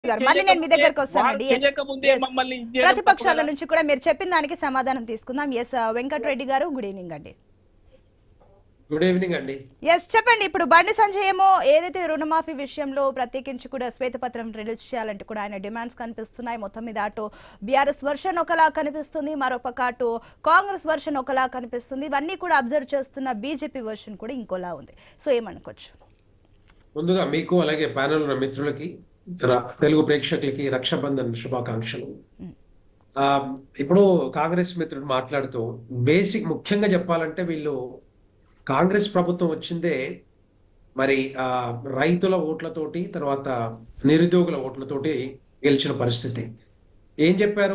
గారు మళ్ళీ నేను మీ దగ్గరకు వస్తానండి. ప్రతిపక్షాల తప్పకుండా నుంచి కూడా మీరు చెప్పిన దానికి సమాధానం తీసుకుందాం. ఎస్ వెంకటరెడ్డి గారు, గుడ్ ఈవినింగ్ అండి. గుడ్ ఈవినింగ్ అండి. ఎస్ చెప్పండి. ఇప్పుడు బండి సంజయ్ ఏమో ఏదైతే రుణమాఫీ విషయంలో ప్రత్యేకించి కూడా శ్వేతపత్రం రిలీజ్ చేయాలంటే కూడా ఆయన డిమాండ్స్ కనిపిస్తున్నాయి. మొత్తం మీద అటు బీఆర్ఎస్ వర్షన్ ఒకలా కనిపిస్తుంది, మరొక అటు కాంగ్రెస్ వర్షన్ ఒకలా కనిపిస్తుంది. ఇవన్నీ కూడా అబ్జర్వ్ చేస్తున్న బీజేపీ వర్షన్ కూడా ఇంకోలా ఉంది. సో ఏమనుకోవచ్చు? ముందుగా మీకు అలాగే ప్యానెల్ ఉన్న మిత్రులకి తెలుగు ప్రేక్షకులకి రక్షాబంధన్ శుభాకాంక్షలు. ఇప్పుడు కాంగ్రెస్ మిత్రుడు మాట్లాడుతూ ముఖ్యంగా చెప్పాలంటే వీళ్ళు కాంగ్రెస్ ప్రభుత్వం వచ్చిందే మరి రైతుల ఓట్లతోటి తర్వాత నిరుద్యోగుల ఓట్లతోటి గెలిచిన పరిస్థితి. ఏం చెప్పారు?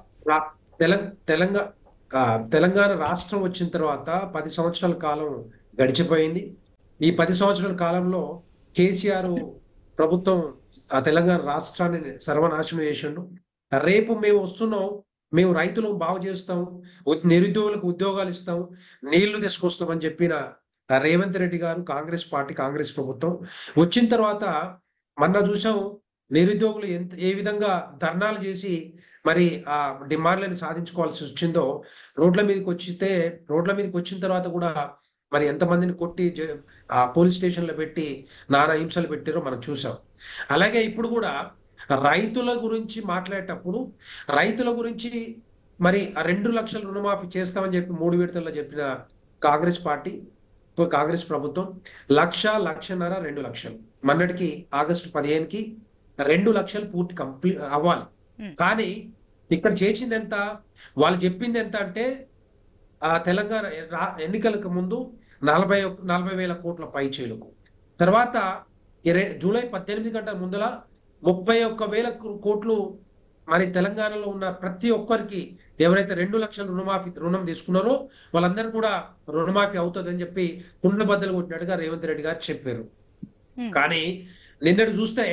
తెలంగాణ రాష్ట్రం వచ్చిన తర్వాత 10 సంవత్సరాల కాలం గడిచిపోయింది. ఈ 10 సంవత్సరాల కాలంలో కేసీఆర్ ప్రభుత్వం ఆ తెలంగాణ రాష్ట్రాన్ని సర్వనాశనం చేసిండు. రేపు మేము వస్తున్నాం, మేము రైతులను బాగు చేస్తాం, నిరుద్యోగులకు ఉద్యోగాలు ఇస్తాం, నీళ్లు తీసుకొస్తామని చెప్పిన రేవంత్ రెడ్డి గారు, కాంగ్రెస్ పార్టీ, కాంగ్రెస్ ప్రభుత్వం వచ్చిన తర్వాత మొన్న చూసాం నిరుద్యోగులు ఏ విధంగా ధర్నాలు చేసి మరి ఆ డిమాండ్లను సాధించుకోవాల్సి వచ్చిందో. రోడ్ల మీదకి వచ్చిన తర్వాత కూడా మరి ఎంతమందిని కొట్టి ఆ పోలీస్ స్టేషన్లో పెట్టి నానా హింసలు పెట్టారో మనం చూసాం. అలాగే ఇప్పుడు కూడా రైతుల గురించి మాట్లాడేటప్పుడు రైతుల గురించి మరి 2 లక్షల రుణమాఫీ చేస్తామని చెప్పి 3 విడతల్లో చెప్పిన కాంగ్రెస్ పార్టీ, కాంగ్రెస్ ప్రభుత్వం 1,00,000, 1,50,000, 2 లక్షలు మొన్నటికి ఆగస్టు 15కి 2 లక్షలు పూర్తి కంప్లీట్ అవ్వాలి. కానీ ఇక్కడ చేసింది ఎంత? వాళ్ళు చెప్పింది ఎంత అంటే ఆ తెలంగాణ ఎన్నికలకు ముందు 40,000 కోట్ల పైచేలకు, తర్వాత జూలై 18 గంటల ముందల 31,000 కోట్లు మరి తెలంగాణలో ఉన్న ప్రతి ఒక్కరికి ఎవరైతే 2 లక్షల రుణం తీసుకున్నారో వాళ్ళందరూ కూడా రుణమాఫీ అవుతుందని చెప్పి కుండబద్దలు కొట్టినట్టుగా రేవంత్ రెడ్డి గారు చెప్పారు. కానీ నిన్నటి చూస్తే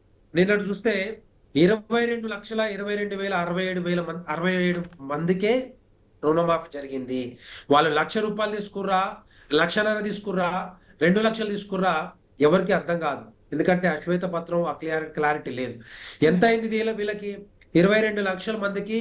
22,22,67 మందికే రుణమాఫీ జరిగింది. వాళ్ళు 1,00,000 రూపాయలు తీసుకుర్రా, 1,50,000 తీసుకుర్రా, 2 లక్షలు తీసుకుర్రా ఎవరికి అర్థం కాదు. ఎందుకంటే అశ్వేత పత్రం ఆ క్లారిటీ లేదు. ఎంత అయింది వీళ్ళకి? 22 లక్షల మందికి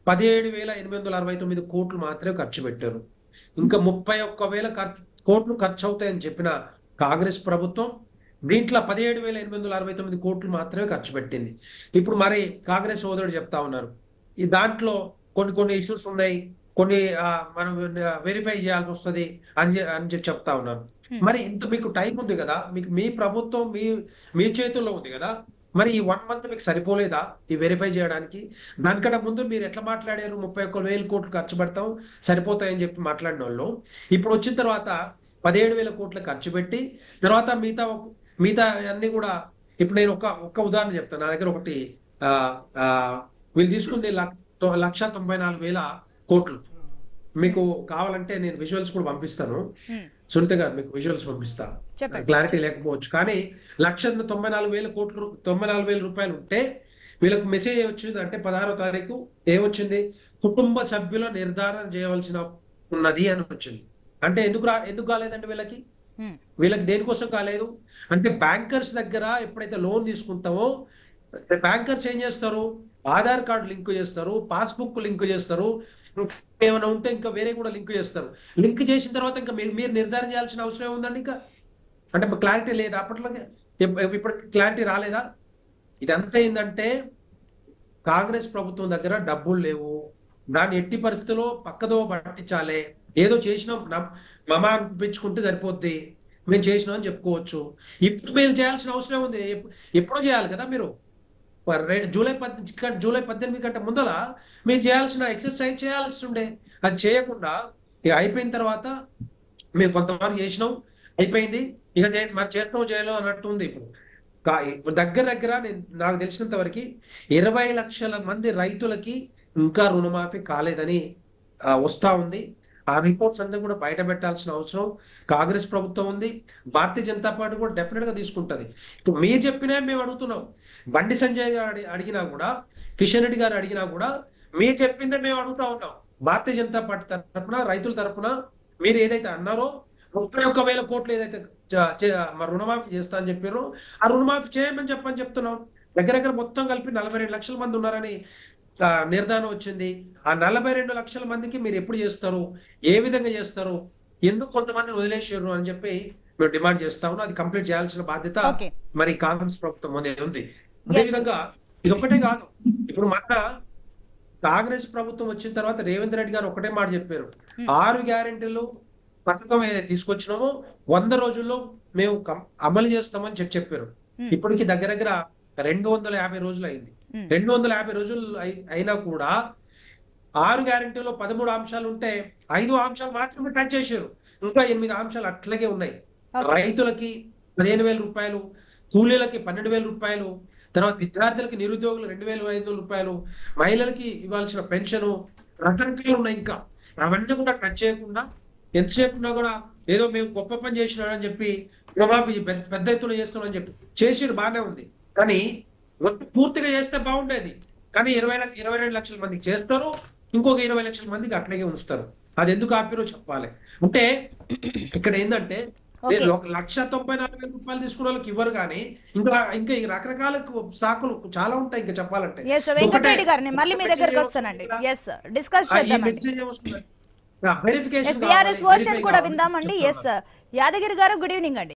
17,869 కోట్లు మాత్రమే ఖర్చు పెట్టారు. ఇంకా 31,000 కోట్లు ఖర్చు అవుతాయని చెప్పిన కాంగ్రెస్ ప్రభుత్వం దీంట్లో 17,869 కోట్లు మాత్రమే ఖర్చు పెట్టింది. ఇప్పుడు మరి కాంగ్రెస్ సోదరుడు చెప్తా ఉన్నారు ఈ దాంట్లో కొన్ని ఇష్యూస్ ఉన్నాయి, కొన్ని మనం వెరిఫై చేయాల్సి వస్తుంది అని చెప్పి చెప్తా ఉన్నారు. మరి ఇంత మీకు టైం ఉంది కదా, మీ ప్రభుత్వం మీ చేతుల్లో ఉంది కదా, మరి ఈ 1 మంత్ మీకు సరిపోలేదా ఈ వెరిఫై చేయడానికి? దానికన్నా ముందు మీరు ఎట్లా మాట్లాడారు? 31,000 కోట్లు ఖర్చు పెడతాం సరిపోతాయని చెప్పి మాట్లాడిన వాళ్ళు ఇప్పుడు వచ్చిన తర్వాత 17,000 కోట్లు ఖర్చు పెట్టి తర్వాత మిగతా అన్ని కూడా ఇప్పుడు నేను ఒక ఉదాహరణ చెప్తాను. నా దగ్గర ఒకటి వీళ్ళు తీసుకుంది 1,94,000 కోట్లు. మీకు కావాలంటే నేను విజువల్స్ కూడా పంపిస్తాను. సునీత గారు మీకు విజువల్స్ పంపిస్తా, క్లారిటీ లేకపోవచ్చు. కానీ 1,94,000 కోట్లు 94,000 రూపాయలు ఉంటే వీళ్ళకు మెసేజ్ ఏమొచ్చింది అంటే 16వ తారీఖు ఏమొచ్చింది? కుటుంబ సభ్యుల నిర్ధారణ చేయవలసిన ఉన్నది అని వచ్చింది. అంటే ఎందుకు కాలేదండి వీళ్ళకి దేనికోసం కాలేదు అంటే బ్యాంకర్స్ దగ్గర ఎప్పుడైతే లోన్ తీసుకుంటామో బ్యాంకర్స్ ఏం చేస్తారు? ఆధార్ కార్డు లింక్ చేస్తారు, పాస్బుక్ లింక్ చేస్తారు, ఏమైనా ఉంటే ఇంకా వేరే కూడా లింక్ చేస్తారు. లింక్ చేసిన తర్వాత ఇంకా మీరు నిర్ధారణ చేయాల్సిన అవసరం ఏముందండి? ఇంకా అంటే క్లారిటీ లేదా? అప్పట్లో ఇప్పుడు క్లారిటీ రాలేదా? ఇదంతా ఏంటంటే కాంగ్రెస్ ప్రభుత్వం దగ్గర డబ్బులు లేవు, దాన్ని ఎట్టి పరిస్థితుల్లో పక్కదో పట్టించాలి. ఏదో చేసినాం మమ అనిపించుకుంటే సరిపోద్ది, మేము చేసినాం అని చెప్పుకోవచ్చు. ఇప్పుడు మీరు చేయాల్సిన అవసరం ఉంది, ఎప్పుడో చేయాలి కదా. మీరు జూలై 18 గంట ముందల మీరు చేయాల్సిన ఎక్సర్సైజ్ చేయాల్సి ఉండే, అది చేయకుండా ఇక అయిపోయిన తర్వాత మేము కొంతవరకు చేసినాం అయిపోయింది, ఇక మరి చేస్తాం చేయలేం అన్నట్టు ఉంది. ఇప్పుడు దగ్గర నాకు తెలిసినంత వరకు 20 లక్షల మంది రైతులకి ఇంకా రుణమాఫీ కాలేదని వస్తా ఉంది. ఆ రిపోర్ట్స్ అన్ని కూడా బయట పెట్టాల్సిన అవసరం కాంగ్రెస్ ప్రభుత్వం ఉంది. భారతీయ జనతా పార్టీ కూడా డెఫినెట్ గా తీసుకుంటది. ఇప్పుడు మీరు చెప్పినా మేము అడుగుతున్నాం, బండి సంజయ్ గారు అడిగినా కూడా, కిషన్ రెడ్డి గారు అడిగినా కూడా మీరు చెప్పిందే మేము అడుగుతా ఉన్నాం. భారతీయ జనతా పార్టీ తరఫున, రైతుల తరఫున మీరు ఏదైతే అన్నారో 31,000 కోట్లు ఏదైతే రుణమాఫీ చేస్తా అని చెప్పారో ఆ రుణమాఫీ చేయమని చెప్తున్నాం. దగ్గర దగ్గర మొత్తం కలిపి 42 లక్షల మంది ఉన్నారని నిర్ధారణ వచ్చింది. ఆ 42 లక్షల మందికి మీరు ఎప్పుడు చేస్తారు, ఏ విధంగా చేస్తారు, ఎందుకు కొంతమందిని వదిలేసారు అని చెప్పి మేము డిమాండ్ చేస్తా ఉన్నాం. అది కంప్లీట్ చేయాల్సిన బాధ్యత ఓకే. మరి కాంగ్రెస్ ప్రభుత్వం మీద ఉంది. అదే విధంగా ఇది ఒక్కటే కాదు, ఇప్పుడు మన కాంగ్రెస్ ప్రభుత్వం వచ్చిన తర్వాత రేవంత్ రెడ్డి గారు ఒకటే మాట చెప్పారు, 6 గ్యారెంటీలు పథకం ఏదైతే తీసుకొచ్చినామో 100 రోజుల్లో మేము అమలు చేస్తామని చెప్పారు. ఇప్పటికి దగ్గర దగ్గర 250 రోజులు అయింది. 250 రోజులు అయినా కూడా 6 గ్యారెంటీలో 13 అంశాలు ఉంటే 5 అంశాలు మాత్రమే టచ్ చేశారు. ఇంకా 8 అంశాలు అట్లాగే ఉన్నాయి. రైతులకి 15,000 రూపాయలు, కూలీలకి 12,000 రూపాయలు, తర్వాత విద్యార్థులకి, నిరుద్యోగులు 2,500 రూపాయలు, మహిళలకి ఇవ్వాల్సిన పెన్షన్, రకరకాలు ఉన్నాయి. ఇంకా అవన్నీ కూడా టచ్ చేయకుండా ఎంతసేపు ఉన్నా కూడా ఏదో మేము గొప్ప పని చేసినామని చెప్పి రుణమాఫీ పెద్ద ఎత్తున చేస్తున్నామని చెప్పి చేసిరు, బాగానే ఉంది. కానీ పూర్తిగా చేస్తే బాగుండేది. కానీ 22 లక్షల మందికి చేస్తారు, ఇంకొక 20 లక్షల మందికి అట్లాగే ఉంచుతారు. అది ఎందుకు ఆపిరో చెప్పాలి. అంటే ఇక్కడ ఏంటంటే 1,94,000 రూపాయలు తీసుకున్న వాళ్ళకి ఇవ్వరు, కానీ ఇంకా ఈ రకరకాల సాకులు చాలా ఉంటాయి. ఇంకా చెప్పాలంటే వెంకటరెడ్డి గారిని మళ్ళీ మీ దగ్గరకు వస్తానండి. డిస్కస్ చేద్దాం. వెరిఫికేషన్ కూడా విందామండి. యాదగిరి గారు, గుడ్ ఈవినింగ్ అండి.